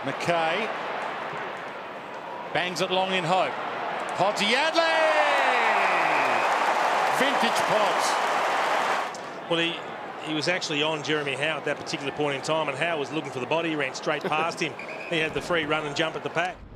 McKay bangs it long in hope. Podsiadly! Vintage Pods. Well, he was actually on Jeremy Howe at that particular point in time, and Howe was looking for the body. He ran straight past him. He had the free run and jump at the pack.